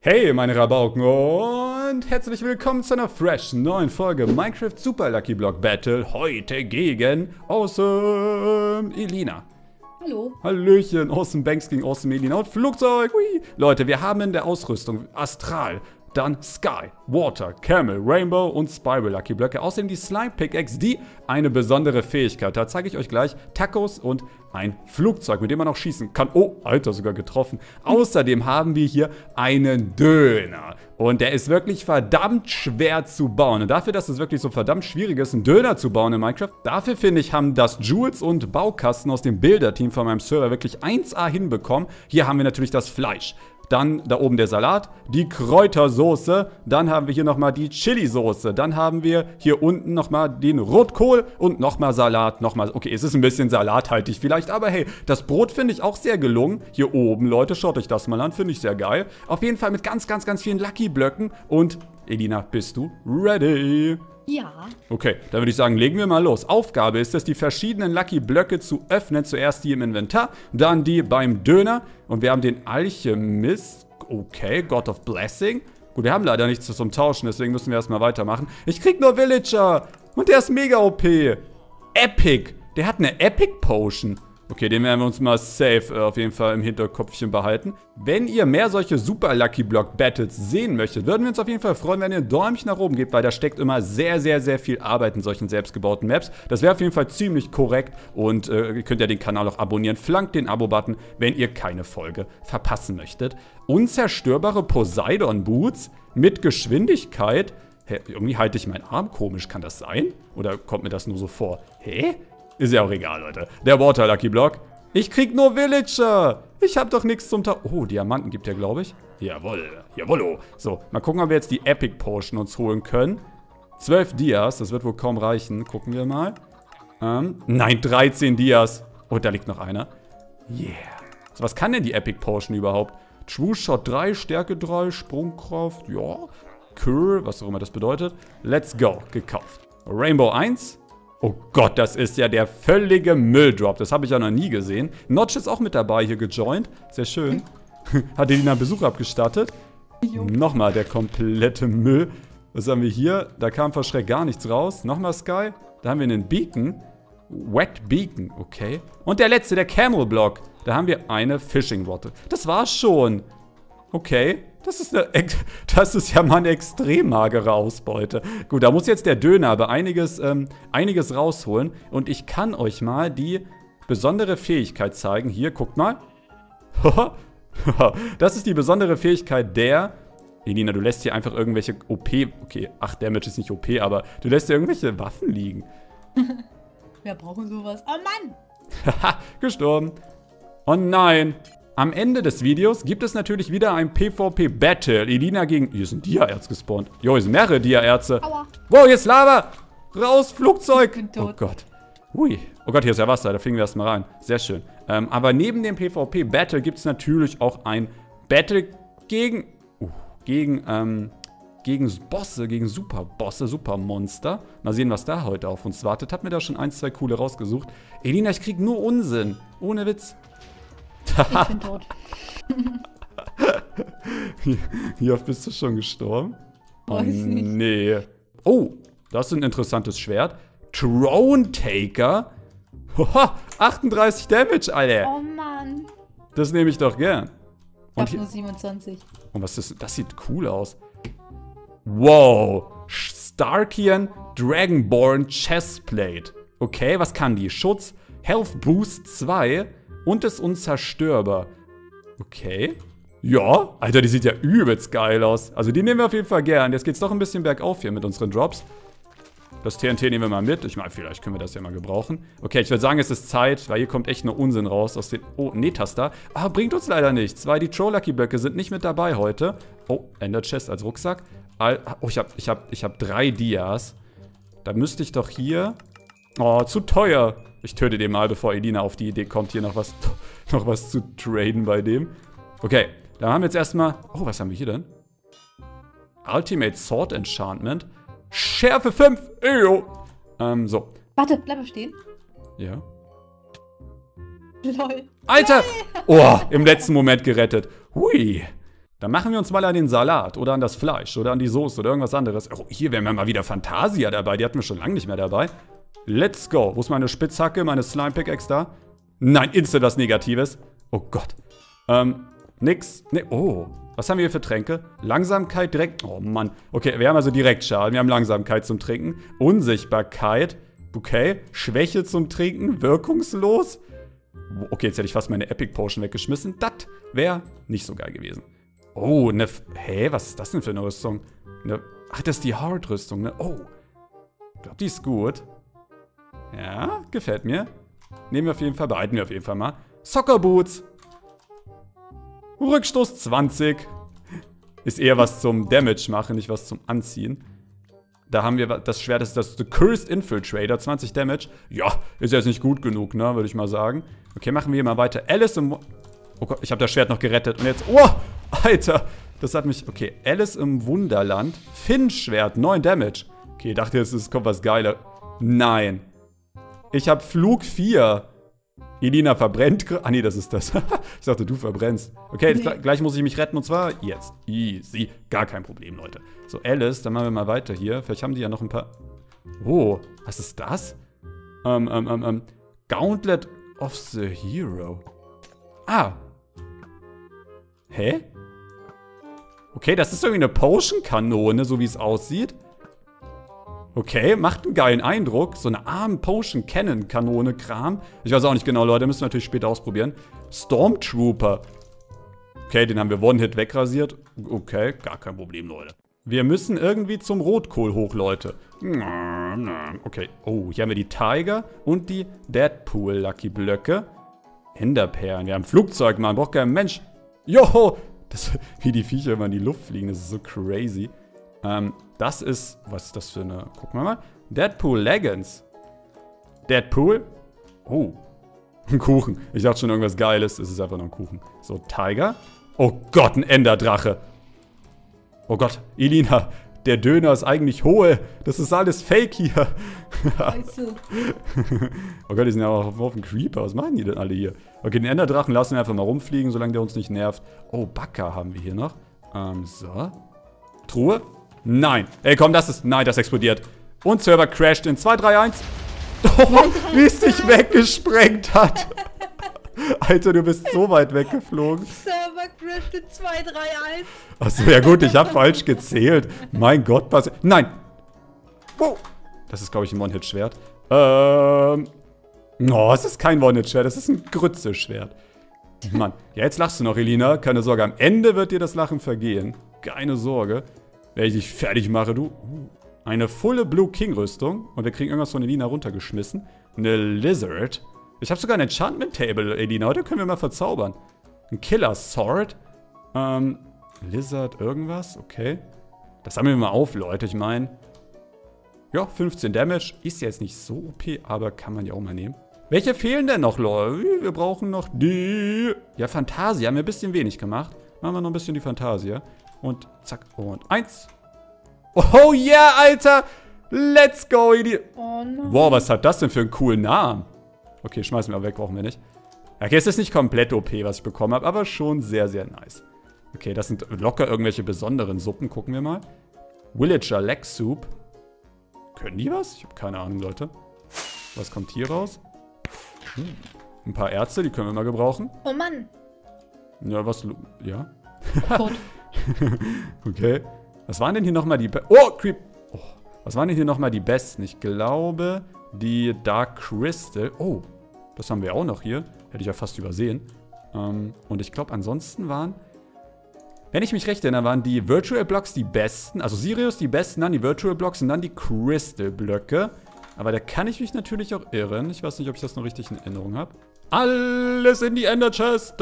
Hey meine Rabauken und herzlich willkommen zu einer fresh neuen Folge Minecraft Super Lucky Block Battle. Heute gegen Awesome Elina. Hallo. Hallöchen, Awesome Banks gegen Awesome Elina und Flugzeug. Hui. Leute, wir haben in der Ausrüstung Astral, dann Sky, Water, Camel, Rainbow und Spiral Lucky Blöcke. Außerdem die Slime Pickaxe, die eine besondere Fähigkeit hat. Zeige ich euch gleich. Tacos und ein Flugzeug, mit dem man auch schießen kann. Oh, Alter, sogar getroffen. Außerdem haben wir hier einen Döner. Und der ist wirklich verdammt schwer zu bauen. Und dafür, dass es wirklich so verdammt schwierig ist, einen Döner zu bauen in Minecraft, dafür finde ich, haben das Jules und Baukasten aus dem Bilderteam von meinem Server wirklich 1A hinbekommen. Hier haben wir natürlich das Fleisch. Dann da oben der Salat, die Kräutersoße, dann haben wir hier nochmal die Chili-Soße, dann haben wir hier unten nochmal den Rotkohl und nochmal Salat, nochmal, okay, es ist ein bisschen salathaltig vielleicht, aber hey, das Brot finde ich auch sehr gelungen. Hier oben, Leute, schaut euch das mal an, finde ich sehr geil. Auf jeden Fall mit ganz vielen Lucky-Blöcken und Elina, bist du ready? Ja. Okay, dann würde ich sagen, legen wir mal los. Aufgabe ist es, die verschiedenen Lucky-Blöcke zu öffnen. Zuerst die im Inventar, dann die beim Döner. Und wir haben den Alchemist. Okay, God of Blessing. Gut, wir haben leider nichts zum Tauschen, deswegen müssen wir erstmal weitermachen. Ich krieg nur Villager. Und der ist mega OP. Epic. Der hat eine Epic Potion. Okay, den werden wir uns mal safe auf jeden Fall im Hinterkopfchen behalten. Wenn ihr mehr solche Super Lucky Block Battles sehen möchtet, würden wir uns auf jeden Fall freuen, wenn ihr ein Däumchen nach oben gebt, weil da steckt immer sehr viel Arbeit in solchen selbstgebauten Maps. Das wäre auf jeden Fall ziemlich korrekt und ihr könnt ja den Kanal auch abonnieren. Flankt den Abo-Button, wenn ihr keine Folge verpassen möchtet. Unzerstörbare Poseidon Boots mit Geschwindigkeit. Hä, irgendwie halte ich meinen Arm komisch, kann das sein? Oder kommt mir das nur so vor? Hä? Ist ja auch egal, Leute. Der Water Lucky Block. Ich krieg nur Villager. Ich hab doch nichts zum Tauschen. Oh, Diamanten gibt er, glaube ich. Jawohl. Jawollo. So, mal gucken, ob wir jetzt die Epic Potion uns holen können. 12 Dias. Das wird wohl kaum reichen. Gucken wir mal. Nein, 13 Dias. Oh, da liegt noch einer. Yeah. So, was kann denn die Epic Potion überhaupt? True Shot 3, Stärke 3, Sprungkraft. Ja. Curl, was auch immer das bedeutet. Let's go. Gekauft. Rainbow 1. Oh Gott, das ist ja der völlige Mülldrop. Das habe ich ja noch nie gesehen. Notch ist auch mit dabei hier gejoint. Sehr schön. Hat Elina einen Besuch abgestattet. Nochmal der komplette Müll. Was haben wir hier? Da kam vor Schreck gar nichts raus. Nochmal Sky. Da haben wir einen Beacon. Wet Beacon, okay. Und der letzte, der Camel Block. Da haben wir eine Fishing Rod. Das war's schon. Okay. Das ist ja mal eine extrem magere Ausbeute. Gut, da muss jetzt der Döner aber einiges rausholen. Und ich kann euch mal die besondere Fähigkeit zeigen. Hier, guckt mal. Das ist die besondere Fähigkeit der... Elina, du lässt hier einfach irgendwelche OP... Okay, ach, Damage ist nicht OP, aber du lässt hier irgendwelche Waffen liegen. Wir brauchen sowas. Oh Mann! Haha, gestorben. Oh nein. Am Ende des Videos gibt es natürlich wieder ein PvP-Battle. Elina gegen... Hier ist ein Dia-Erz gespawnt. Jo, hier sind mehrere Dia-Erze. Aua. Wow, hier ist Lava. Raus, Flugzeug. Ich bin tot. Oh Gott. Hui. Oh Gott, hier ist ja Wasser. Da fliegen wir erstmal rein. Sehr schön. Aber neben dem PvP-Battle gibt es natürlich auch ein Battle gegen Bosse, gegen Superbosse, Supermonster. Mal sehen, was da heute auf uns wartet. Hab mir da schon 1, 2 coole rausgesucht. Elina, ich krieg nur Unsinn. Ohne Witz. Ich bin tot. Wie oft bist du schon gestorben? Oh, Weiß nicht. Nee. Oh, das ist ein interessantes Schwert. Throne Taker. 38 Damage, Alter. Oh Mann. Das nehme ich doch gern. Ich hab nur 27. Und was ist das? Sieht cool aus. Wow. Starkian Dragonborn Chestplate. Okay, was kann die? Schutz, Health Boost 2 und ist unzerstörbar. Okay. Ja, Alter, die sieht ja übelst geil aus. Also die nehmen wir auf jeden Fall gern. Jetzt geht's doch ein bisschen bergauf hier mit unseren Drops. Das TNT nehmen wir mal mit. Ich meine, vielleicht können wir das ja mal gebrauchen. Okay, ich würde sagen, es ist Zeit, weil hier kommt echt nur Unsinn raus aus den... Oh, Netaster. Aber bringt uns leider nichts, weil die Troll-Lucky-Blöcke sind nicht mit dabei heute. Oh, Ender Chest als Rucksack. Oh, ich hab 3 Dias. Da müsste ich doch hier... Oh, zu teuer. Ich töte den mal, bevor Elina auf die Idee kommt, hier noch was zu traden bei dem. Okay, dann haben wir jetzt erstmal... Oh, was haben wir hier denn? Ultimate Sword Enchantment. Schärfe 5. Eyo. So. Warte, bleib stehen. Ja. Lol. Alter! Oh, im letzten Moment gerettet. Hui. Dann machen wir uns mal an den Salat oder an das Fleisch oder an die Soße oder irgendwas anderes. Oh, hier wären wir mal wieder Fantasia dabei. Die hatten wir schon lange nicht mehr dabei. Let's go. Wo ist meine Spitzhacke, meine Slime-Pickaxe da? Nein, instant was Negatives. Oh Gott. Nix. Nee, oh. Was haben wir hier für Tränke? Langsamkeit direkt. Oh Mann. Okay, wir haben also Direktschaden. Wir haben Langsamkeit zum Trinken. Unsichtbarkeit. Okay. Schwäche zum Trinken. Wirkungslos. Okay, jetzt hätte ich fast meine Epic Potion weggeschmissen. Das wäre nicht so geil gewesen. Oh, ne. Hä, was ist das denn für eine Rüstung? Ach, das ist die Hard-Rüstung, ne? Oh. Ich glaube, die ist gut. Ja, gefällt mir. Nehmen wir auf jeden Fall, behalten wir auf jeden Fall mal. Soccer Boots. Rückstoß 20. Ist eher was zum Damage machen, nicht was zum Anziehen. Da haben wir das Schwert, das ist das The Cursed Infiltrator, 20 Damage. Ja, ist jetzt nicht gut genug, ne, würde ich mal sagen. Okay, machen wir hier mal weiter. Alice im... Oh Gott, ich habe das Schwert noch gerettet. Und jetzt... Oh, Alter, das hat mich... Okay, Alice im Wunderland. Finn-Schwert, 9 Damage. Okay, ich dachte jetzt, es kommt was Geiler. Nein. Ich habe Flug 4. Elina verbrennt... Ah, nee, das ist das. Ich dachte, du verbrennst. Okay, gleich muss ich mich retten und zwar jetzt. Easy. Gar kein Problem, Leute. So, Alice, dann machen wir mal weiter hier. Vielleicht haben die ja noch ein paar... Oh, was ist das? Gauntlet of the Hero. Ah. Hä? Okay, das ist irgendwie eine Potion-Kanone, so wie es aussieht. Okay, macht einen geilen Eindruck. So eine Arm-Potion-Cannon-Kanone-Kram. Ich weiß auch nicht genau, Leute. Müssen wir natürlich später ausprobieren. Stormtrooper. Okay, den haben wir One-Hit wegrasiert. Okay, gar kein Problem, Leute. Wir müssen irgendwie zum Rotkohl hoch, Leute. Okay. Oh, hier haben wir die Tiger und die Deadpool-Lucky-Blöcke. Enderperlen. Wir haben ein Flugzeug, man. Braucht kein Mensch. Joho! Wie die Viecher immer in die Luft fliegen. Das ist so crazy. Das ist... Was ist das für eine... Gucken wir mal. Deadpool Leggings. Deadpool? Oh. Ein Kuchen. Ich dachte schon irgendwas Geiles. Es ist einfach nur ein Kuchen. So, Tiger. Oh Gott, ein Enderdrache. Oh Gott, Elina. Der Döner ist eigentlich hohl. Das ist alles Fake hier. Scheiße. Oh Gott, die sind ja auch auf dem Creeper. Was machen die denn alle hier? Okay, den Enderdrachen lassen wir einfach mal rumfliegen, solange der uns nicht nervt. Oh, Bacca haben wir hier noch. So. Truhe? Nein. Ey, komm, das ist... Nein, das explodiert. Und Server crasht in 2, 3, 1. Oh, wie es dich weggesprengt hat. Alter, du bist so weit weggeflogen. Server crasht in 2, 3, 1. Achso, ja gut, ich habe falsch gezählt. Mein Gott, was... Nein. Wow. Das ist, glaube ich, ein One-Hit-Schwert. Oh, es ist kein One-Hit-Schwert, das ist ein Grütze-Schwert. Mann. Ja, jetzt lachst du noch, Elina. Keine Sorge, am Ende wird dir das Lachen vergehen. Keine Sorge. Wenn ich dich fertig mache, du. Eine volle Blue King-Rüstung. Und wir kriegen irgendwas von Elina runtergeschmissen. Eine Lizard. Ich habe sogar ein Enchantment-Table, Elina. Heute können wir mal verzaubern. Ein Killer-Sword. Lizard irgendwas. Okay. Das sammeln wir mal auf, Leute. Ich meine... Ja, 15 Damage. Ist jetzt nicht so OP, aber kann man ja auch mal nehmen. Welche fehlen denn noch, Leute? Wir brauchen noch die... Ja, Fantasia. Haben wir ein bisschen wenig gemacht. Machen wir noch ein bisschen die Fantasia. Und zack. Und 1. Oh yeah, Alter. Let's go, Idiot. Oh nein. Wow, was hat das denn für einen coolen Namen? Okay, schmeißen wir weg. Brauchen wir nicht. Okay, es ist nicht komplett OP, was ich bekommen habe, aber schon sehr, sehr nice. Okay, das sind locker irgendwelche besonderen Suppen. Gucken wir mal. Villager Leg Soup. Können die was? Ich habe keine Ahnung, Leute. Was kommt hier raus? Ein paar Ärzte, die können wir mal gebrauchen. Oh Mann. Ja, was... Ja? Tot. Okay. Was waren denn hier nochmal die... Oh, Creep... Oh. Was waren denn hier nochmal die besten? Ich glaube, die Dark Crystal... Oh, das haben wir auch noch hier. Hätte ich ja fast übersehen. Und ich glaube, ansonsten waren... Wenn ich mich recht erinnere, waren die Virtual Blocks die besten. Also Sirius die besten, dann die Virtual Blocks und dann die Crystal Blöcke. Aber da kann ich mich natürlich auch irren. Ich weiß nicht, ob ich das noch richtig in Erinnerung habe. Alles in die Ender Chest.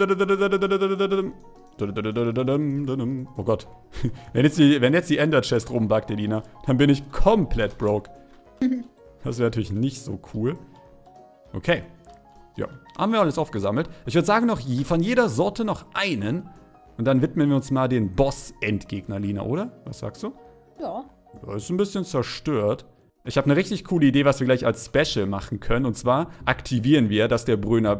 Oh Gott. Wenn jetzt die Ender Chest rumbackt, Elina, dann bin ich komplett broke. Das wäre natürlich nicht so cool. Okay. Ja, haben wir alles aufgesammelt. Ich würde sagen, noch von jeder Sorte noch einen. Und dann widmen wir uns mal den Boss-Endgegner, Lina, oder? Was sagst du? Ja. Ja, ist ein bisschen zerstört. Ich habe eine richtig coole Idee, was wir gleich als Special machen können. Und zwar aktivieren wir, dass der Bröner...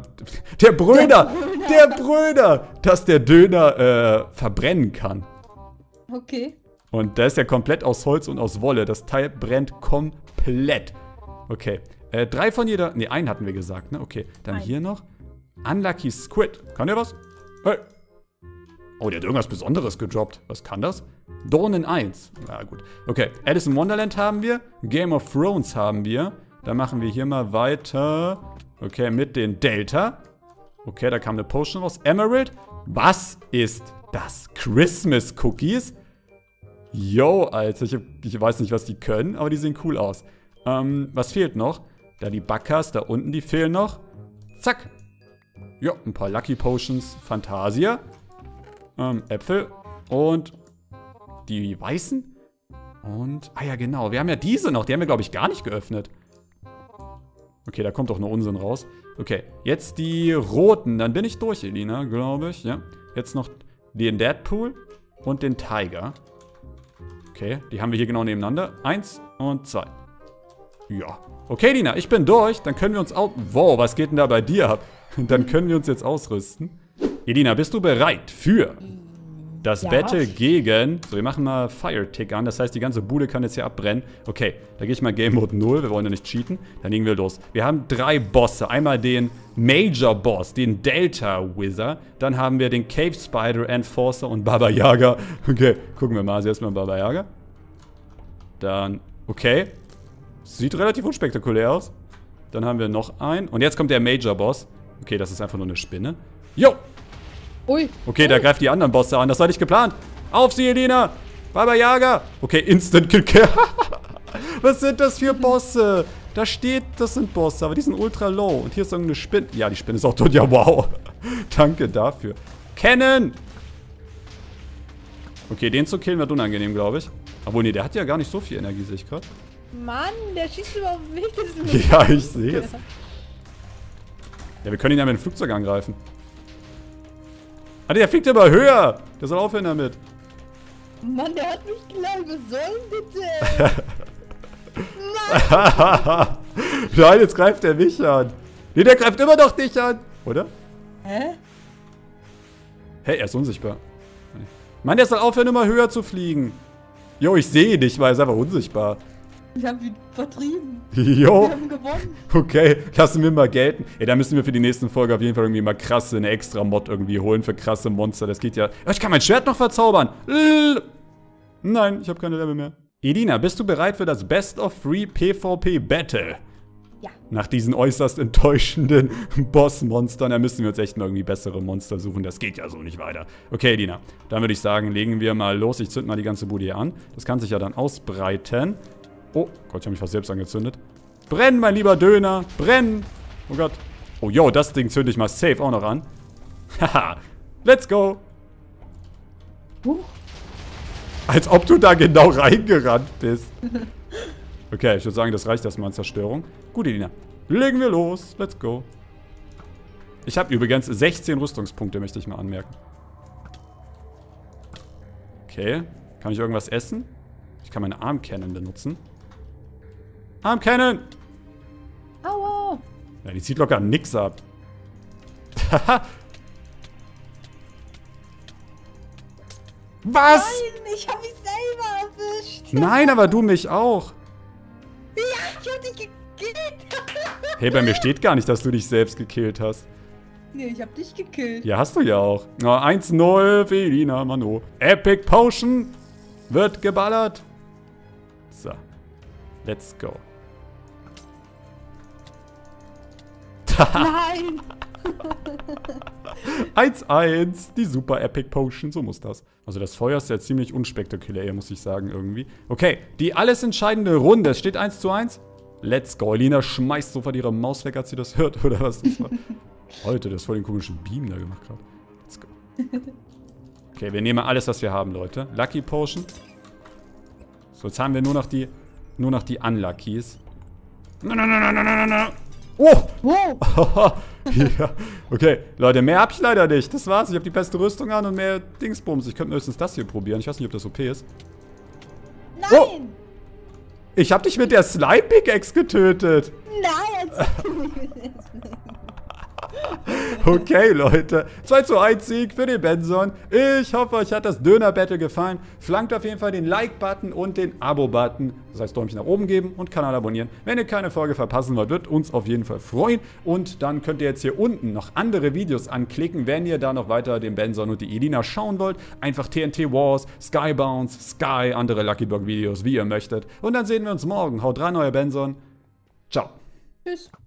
dass der Döner verbrennen kann. Okay. Und der ist ja komplett aus Holz und aus Wolle. Das Teil brennt komplett. Okay. 3 von jeder... Ne, einen hatten wir gesagt, ne? Okay. Dann hier noch. Unlucky Squid. Kann der was? Hey. Oh, der hat irgendwas Besonderes gedroppt. Was kann das? Dornen 1. Ja, gut. Okay. Alice in Wonderland haben wir. Game of Thrones haben wir. Dann machen wir hier mal weiter. Okay, mit den Delta. Okay, da kam eine Potion raus. Emerald. Was ist das? Christmas Cookies? Yo, Alter. Ich weiß nicht, was die können, aber die sehen cool aus. Was fehlt noch? Da die Backers, da unten, die fehlen noch. Zack. Ja, ein paar Lucky Potions. Fantasia. Äpfel. Und die weißen. Und, ah ja, genau. Wir haben ja diese noch. Die haben wir, glaube ich, gar nicht geöffnet. Okay, da kommt doch nur Unsinn raus. Okay, jetzt die roten. Dann bin ich durch, Elina, glaube ich. Ja. Jetzt noch den Deadpool und den Tiger. Okay, die haben wir hier genau nebeneinander. 1 und 2. Ja. Okay, Lina, ich bin durch. Dann können wir uns auch... Wow, was geht denn da bei dir ab? Dann können wir uns jetzt ausrüsten. Elina, bist du bereit für das Battle gegen... So, wir machen mal Fire-Tick an. Das heißt, die ganze Bude kann jetzt hier abbrennen. Okay, da gehe ich mal Game Mode 0. Wir wollen ja nicht cheaten. Dann legen wir los. Wir haben 3 Bosse. Einmal den Major Boss, den Delta Wizard. Dann haben wir den Cave Spider, Enforcer und Baba Yaga. Okay, gucken wir mal. Also erstmal Baba Yaga. Dann, okay. Sieht relativ unspektakulär aus. Dann haben wir noch einen. Und jetzt kommt der Major Boss. Okay, das ist einfach nur eine Spinne. Jo! Ui. Okay, der greift die anderen Bosse an. Das war nicht geplant. Auf sie, Elina! Baba Yaga! Okay, Instant Kill. Was sind das für Bosse? Da steht, das sind Bosse, aber die sind ultra low. Und hier ist irgendeine Spinne. Ja, die Spinne ist auch tot. Ja, wow. Danke dafür. Cannon! Okay, den zu killen wird unangenehm, glaube ich. Obwohl, nee, der hat ja gar nicht so viel Energie, sehe ich gerade. Mann, der schießt überhaupt nicht. Ja, ich sehe es. Ja, wir können ihn ja mit dem Flugzeug angreifen. Ah, der fliegt aber höher. Der soll aufhören damit. Mann, der hat mich gleich besäumt, bitte. Nein, jetzt greift er mich an. Nee, der greift immer noch dich an. Oder? Hä? Hey, er ist unsichtbar. Mann, der soll aufhören, immer höher zu fliegen. Jo, ich sehe ihn nicht, weil er ist einfach unsichtbar. Ich hab ihn vertrieben. Jo. Wir haben gewonnen. Okay, lassen wir mal gelten. Ey, da müssen wir für die nächsten Folge auf jeden Fall irgendwie mal krasse, eine extra Mod irgendwie holen für krasse Monster. Das geht ja... Oh, ich kann mein Schwert noch verzaubern. Nein, ich habe keine Level mehr. Elina, bist du bereit für das Best of 3 PvP Battle? Ja. Nach diesen äußerst enttäuschenden Bossmonstern, da müssen wir uns echt mal irgendwie bessere Monster suchen. Das geht ja so nicht weiter. Okay, Elina, dann würde ich sagen, legen wir mal los. Ich zünd mal die ganze Bude hier an. Das kann sich ja dann ausbreiten. Oh Gott, ich habe mich fast selbst angezündet. Brenn, mein lieber Döner. Brenn. Oh Gott. Oh, yo, das Ding zünde ich mal safe auch noch an. Haha. Let's go. Als ob du da genau reingerannt bist. Okay, ich würde sagen, das reicht erstmal an Zerstörung. Gut, Elina. Legen wir los. Let's go. Ich habe übrigens 16 Rüstungspunkte, möchte ich mal anmerken. Okay. Kann ich irgendwas essen? Ich kann meine Arm-Cannon benutzen. Arm-Cannon! Aua! Ja, die zieht locker nix ab. Was? Nein, ich hab mich selber erwischt. Nein, aber du mich auch. Ja, ich hab dich gekillt. Hey, bei mir steht gar nicht, dass du dich selbst gekillt hast. Nee, ich hab dich gekillt. Ja, hast du ja auch. Oh, 1-0 für Elina, Mano. Epic Potion wird geballert. So. Let's go. Nein! 1-1. Die super Epic Potion, so muss das. Also das Feuer ist ja ziemlich unspektakulär, muss ich sagen, irgendwie. Okay, die alles entscheidende Runde. Es steht 1:1. Let's go. Elina schmeißt sofort ihre Maus weg, als sie das hört, oder was das war. Leute, das ist voll den komischen Beam da gemacht gerade. Let's go. Okay, wir nehmen alles, was wir haben, Leute. Lucky Potion. So, jetzt haben wir nur noch die Unluckies. Oh! Wow! Ja. Okay, Leute, mehr hab ich leider nicht. Das war's. Ich habe die beste Rüstung an und mehr Dingsbums. Ich könnte höchstens das hier probieren. Ich weiß nicht, ob das OP ist. Nein! Ich hab dich mit der Slime-Pickaxe getötet. Nein, Okay, Leute. 2:1 Sieg für den Benson. Ich hoffe, euch hat das Döner-Battle gefallen. Flankt auf jeden Fall den Like-Button und den Abo-Button. Das heißt, Däumchen nach oben geben und Kanal abonnieren. Wenn ihr keine Folge verpassen wollt, wird uns auf jeden Fall freuen. Und dann könnt ihr jetzt hier unten noch andere Videos anklicken, wenn ihr da noch weiter den Benson und die Elina schauen wollt. Einfach TNT Wars, Skybounce, Sky, andere Lucky Block Videos, wie ihr möchtet. Und dann sehen wir uns morgen. Haut rein, euer Benson. Ciao. Tschüss.